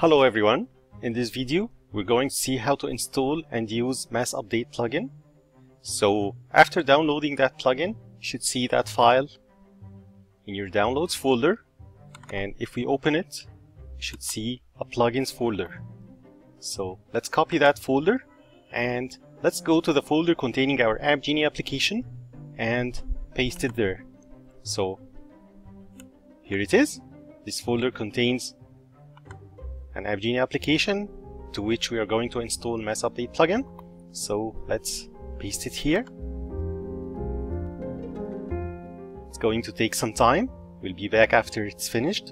Hello everyone, in this video we're going to see how to install and use Mass Update plugin. So after downloading that plugin, you should see that file in your downloads folder, and if we open it, you should see a plugins folder. So let's copy that folder and let's go to the folder containing our AppGini application and paste it there. So here it is. This folder contains an AppGini application to which we are going to install Mass Update plugin. So let's paste it here. It's going to take some time. We'll be back after it's finished.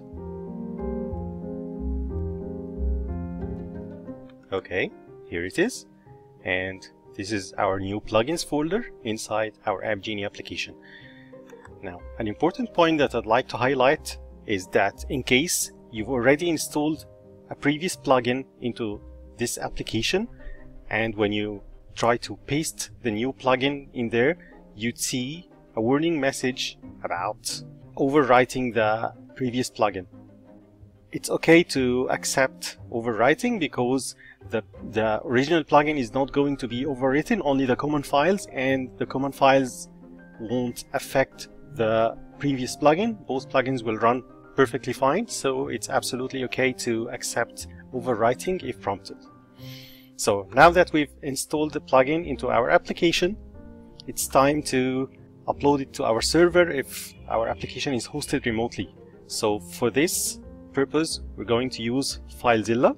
Okay, here it is. And this is our new plugins folder inside our AppGini application. Now, an important point that I'd like to highlight is that in case you've already installed a previous plugin into this application, and when you try to paste the new plugin in there, you'd see a warning message about overwriting the previous plugin. It's okay to accept overwriting because the original plugin is not going to be overwritten, only the common files, and the common files won't affect the previous plugin. Both plugins will run perfectly fine, so it's absolutely okay to accept overwriting if prompted. So now that we've installed the plugin into our application, it's time to upload it to our server if our application is hosted remotely. So for this purpose, we're going to use FileZilla.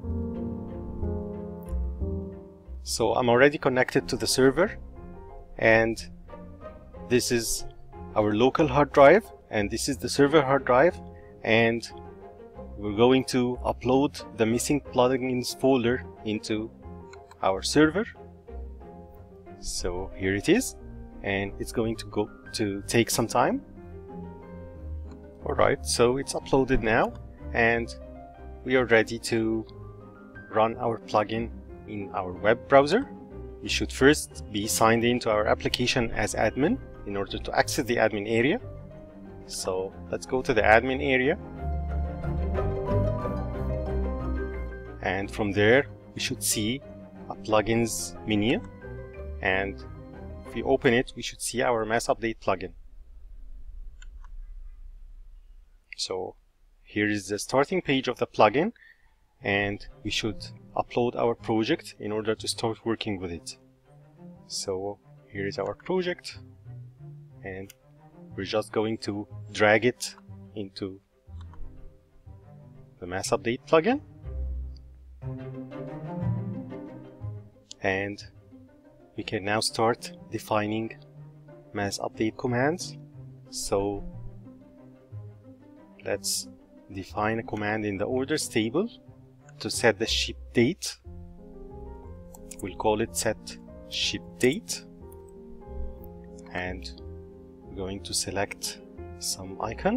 So I'm already connected to the server, and this is our local hard drive, and this is the server hard drive, and we're going to upload the missing plugins folder into our server. So here it is, and it's going to take some time. Alright, so it's uploaded now, and we are ready to run our plugin in our web browser. We should first be signed into our application as admin in order to access the admin area. So let's go to the admin area, and from there we should see a plugins menu, and if we open it we should see our Mass Update plugin. So here is the starting page of the plugin, and we should upload our project in order to start working with it. So here is our project, and we're just going to drag it into the Mass Update plugin, and we can now start defining Mass Update commands. So let's define a command in the orders table to set the ship date. We'll call it set ship date, and we're going to select some icon,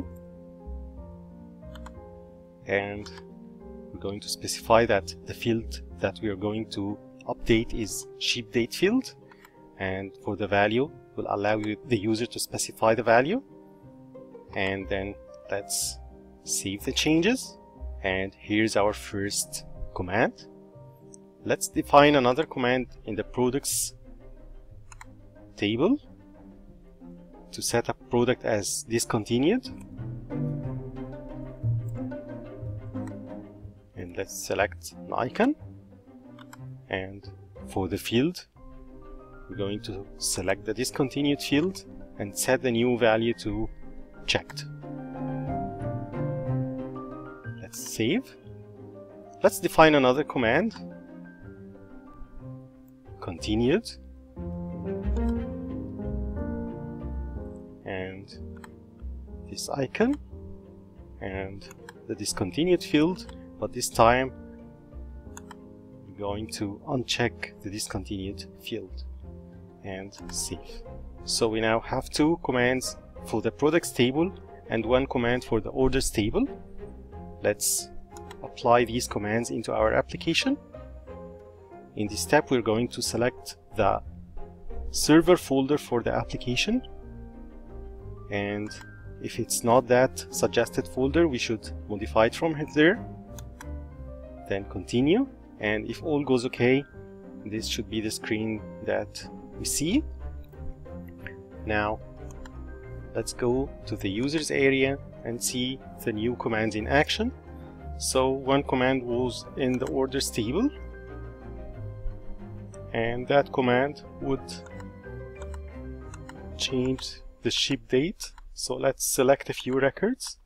and we're going to specify that the field that we are going to update is ship date field, and for the value we'll allow the user to specify the value. And then let's save the changes, and here's our first command. Let's define another command in the products table to set a product as discontinued, and let's select an icon, and for the field we're going to select the discontinued field and set the new value to checked. Let's save. Let's define another command, continued, and this icon and the discontinued field, but this time we're going to uncheck the discontinued field and save. So we now have two commands for the products table and one command for the orders table. Let's apply these commands into our application. In this step we're going to select the server folder for the application, and if it's not that suggested folder we should modify it from there. then continue, and if all goes okay, this should be the screen that we see. Now let's go to the users area and see the new commands in action. So one command was in the orders table, and that command would change the ship date. So let's select a few records,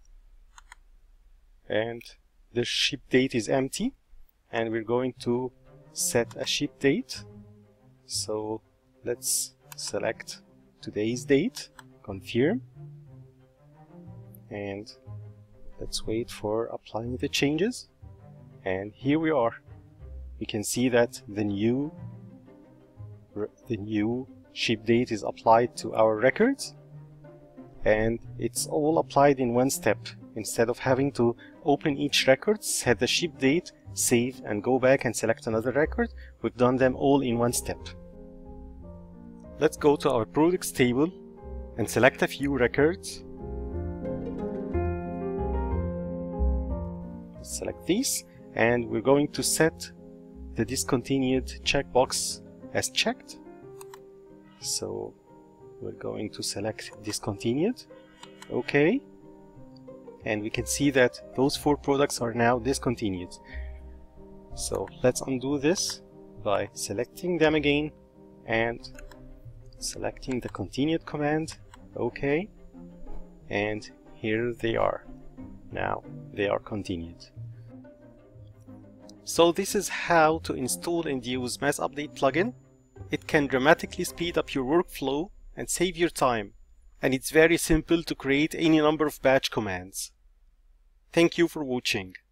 and the ship date is empty, and we're going to set a ship date. So let's select today's date, confirm, and let's wait for applying the changes. And here we are. We can see that the new ship date is applied to our records, and it's all applied in one step. Instead of having to open each record, set the ship date, save, and go back and select another record, we've done them all in one step. Let's go to our products table and select a few records. Select these, and we're going to set the discontinued checkbox as checked. So we're going to select discontinued, okay, and we can see that those 4 products are now discontinued. So let's undo this by selecting them again and selecting the continued command, okay, and here they are. Now they are continued. So this is how to install and use Mass Update plugin. It can dramatically speed up your workflow and save your time, and it's very simple to create any number of batch commands. Thank you for watching.